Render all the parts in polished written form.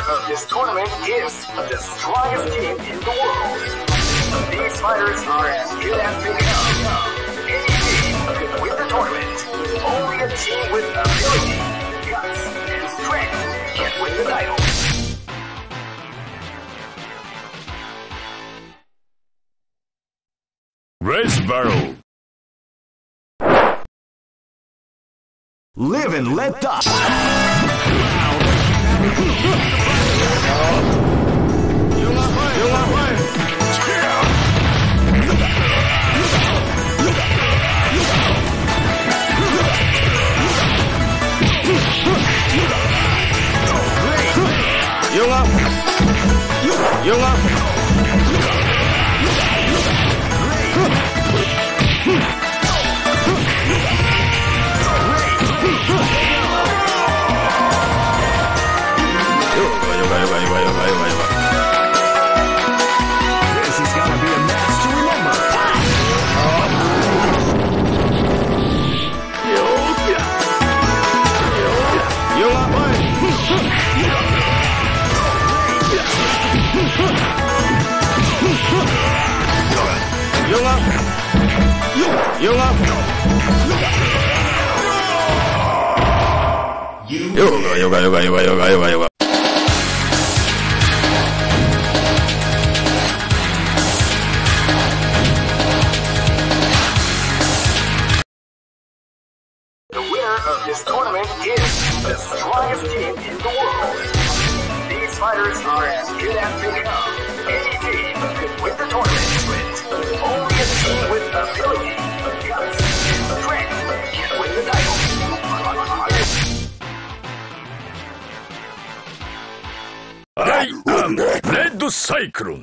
of this tournament is the strongest team in the world. These fighters are as good as they come. Any team could win the tournament. Only a team with ability, guts, and strength can win the title. Race battle. Live and let die. This is gonna be a match to remember. The winner of this tournament is the strongest team in the world. These fighters are as good as they come. Any team could win the tournament. Only a team with ability, guts, and strength can win the title. I am Red Cyclone.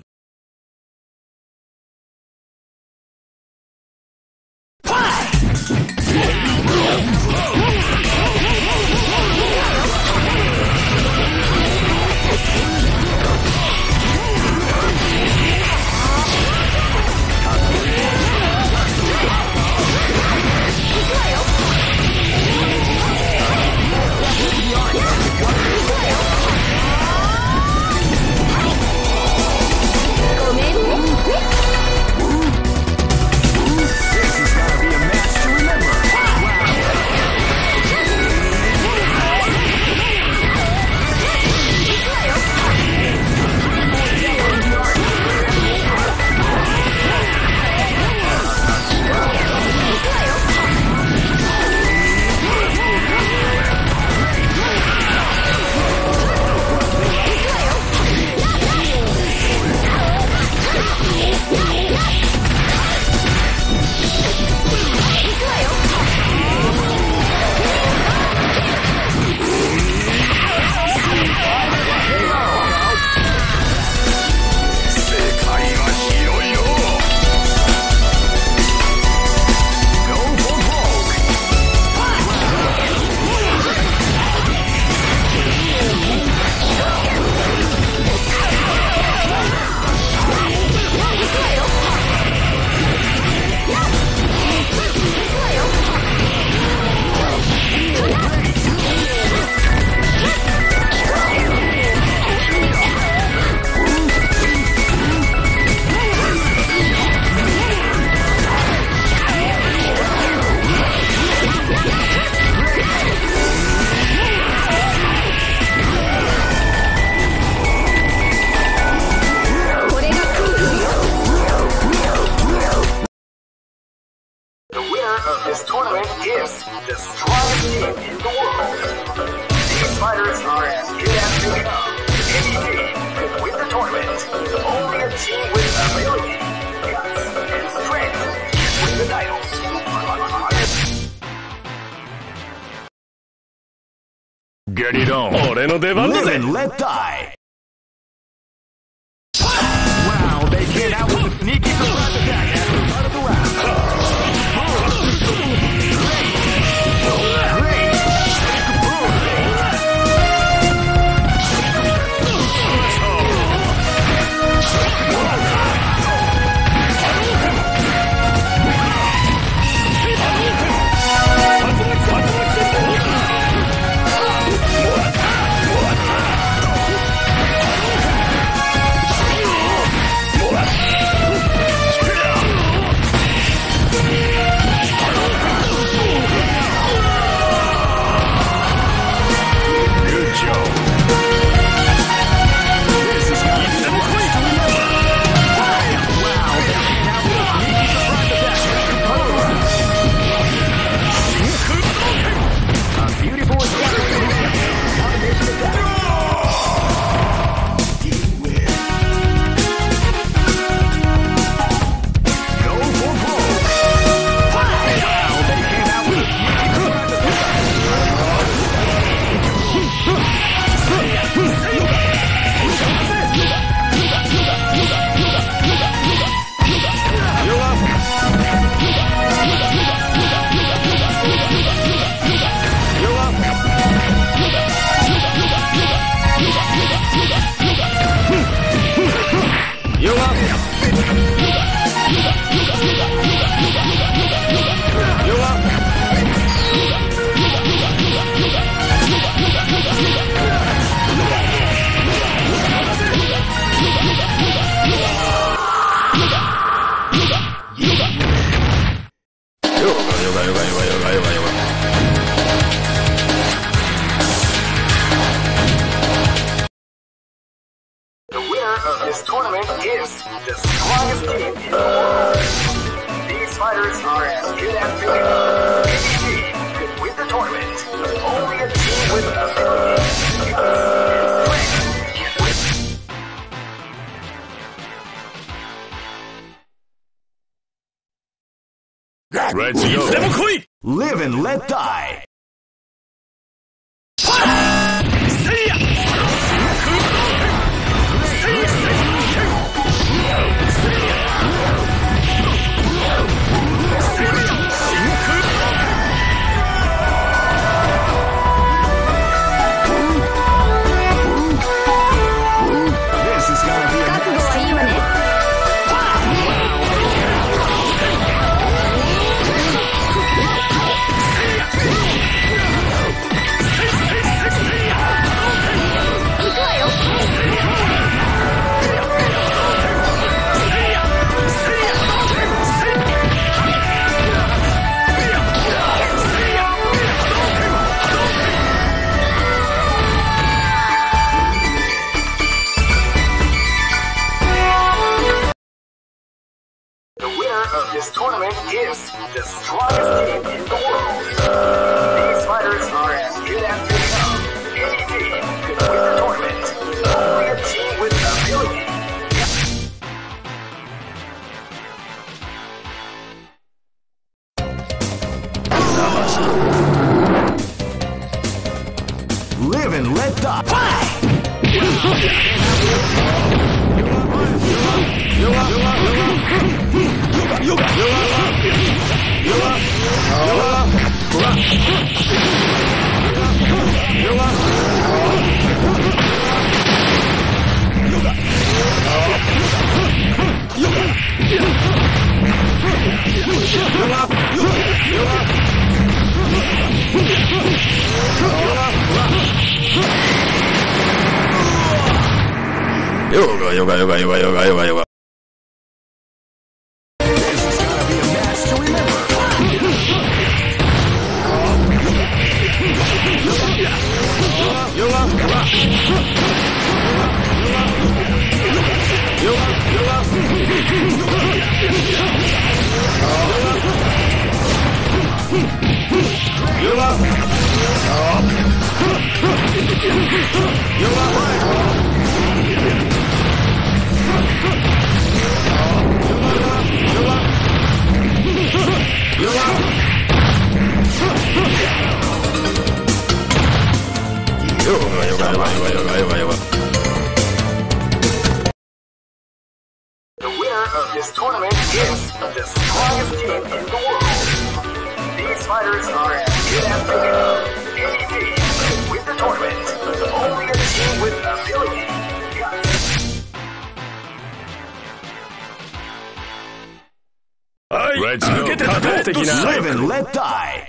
This tournament is the strongest team in the world. These fighters are as good as they come. Any team could win the tournament. Only a team with ability, guts, and strength can win the title. Get it on. 俺の出番だ Live ぜ and let die. Wow, they came out with a sneaky surprise attack at the start of the round. This tournament is the strongest team in the world. These fighters are as good as they come. Any team could win the tournament. Only a team with ability and strength can win. Let's go. Live and let die. This tournament is the strongest team in the world. These fighters are as good as they come. Any team could win the tournament. Only a team with ability. Live and let die. Yoga. The winner of this tournament is the strongest team in the world. These fighters are as good as they come. Any team can win the tournament. Only a team with ability. Let's go. Live and let die.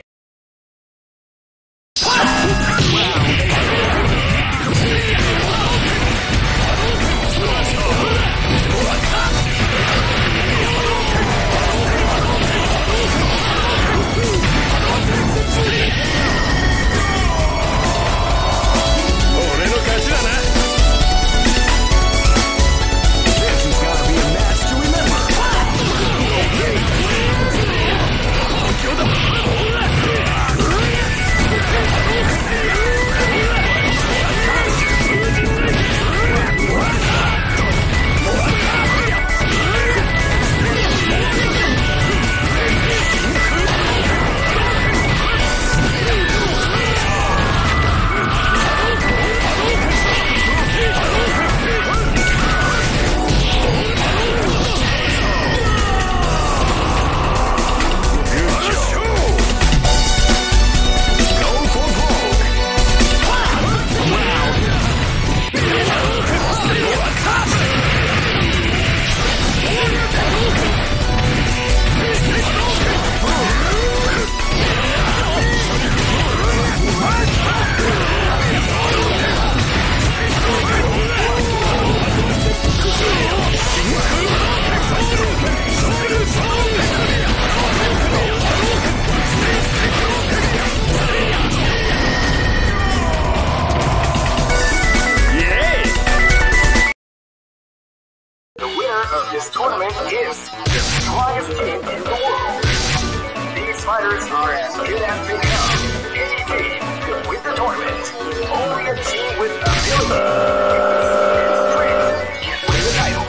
fighters are as good as they come. Any team could win the tournament. Only a team with ability and strength can win the title.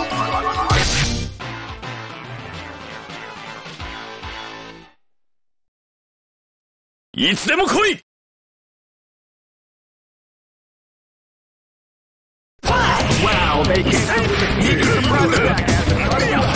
いつでも来い。 Wow, they came out with a sneaky surprise attack as the cut away.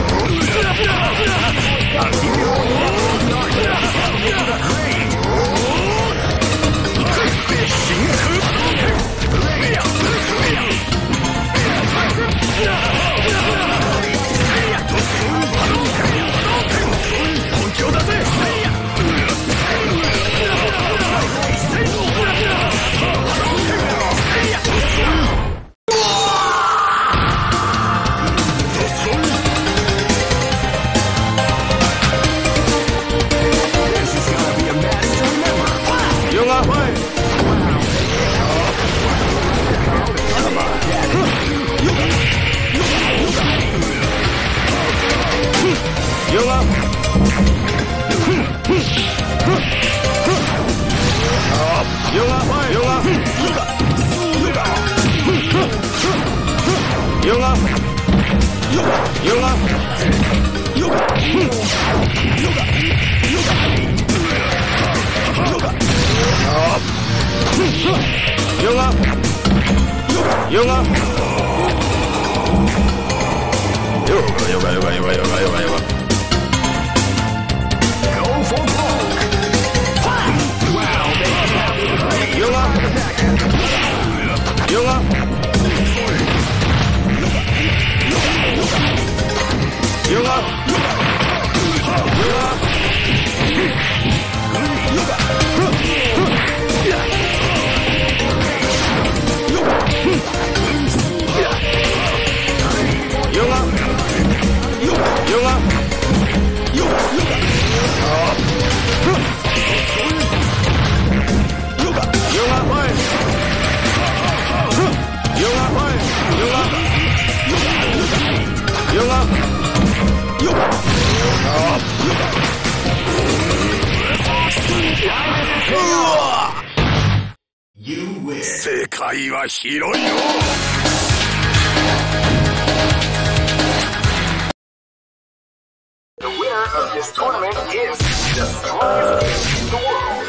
The winner of this tournament is the strongest team in the world.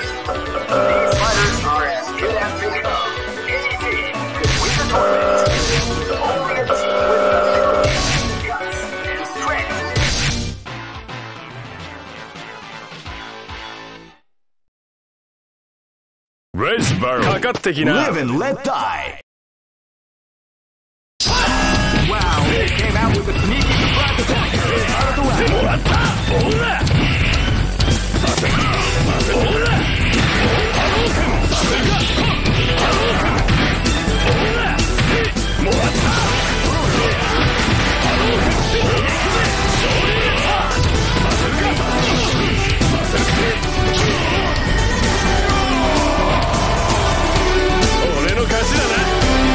These fighters are as good as they come. Any team could win the tournament. Only a team with ability, guts, and strength. レイスバローかかってきな。 Live and let die. Wow, they came out with a sneaky surprise attack out of the way. もらった。ほら。させ。ほら。波動拳。させが。波動拳。ほら。もらった。波動拳。勝利だ。させるか。させる。俺の勝ちだな。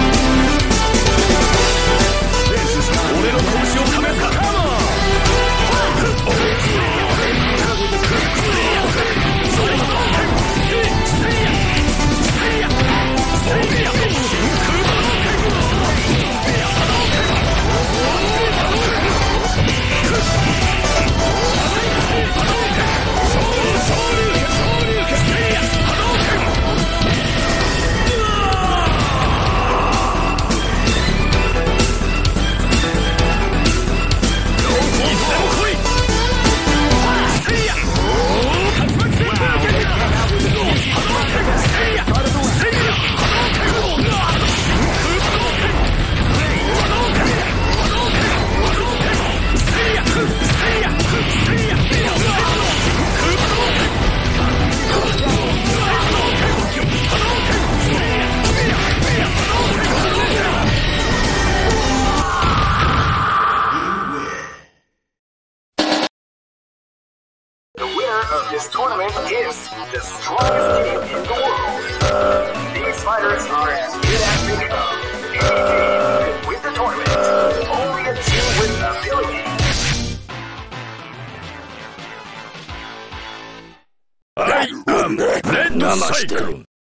俺の拳を試すか。 This tournament is the strongest team in the world. These fighters are as good as they come. Any team could win the tournament. Only a team with ability. レッドサイクロン。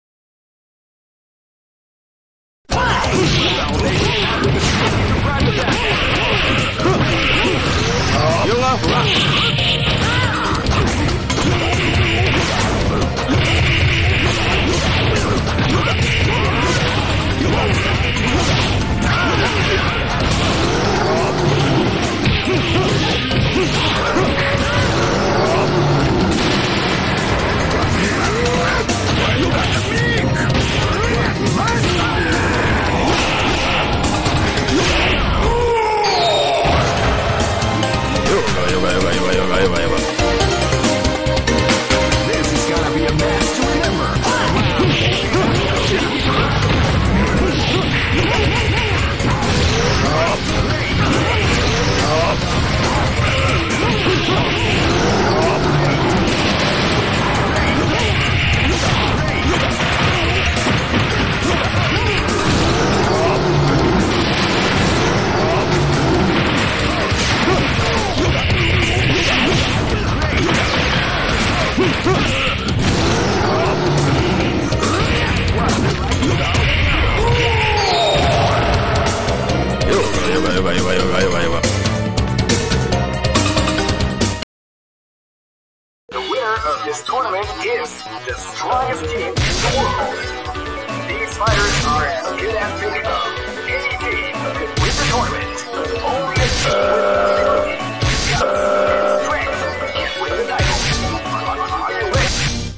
This tournament is the strongest team in the world. These fighters are as good as they come. Any team could win the tournament. Only a team with guts and strength can win the title. Are you ready?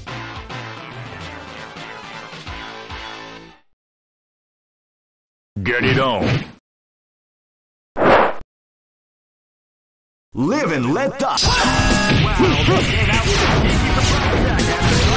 Get it on. Live and let die. Wow, they came out with a sneaky surprise attack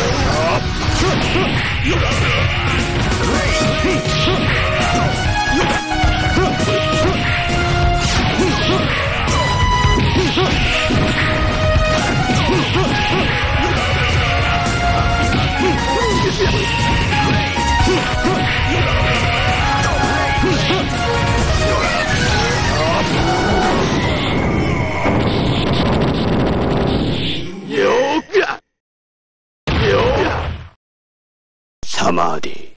Samadhi.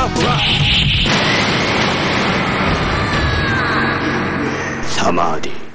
Samadhi.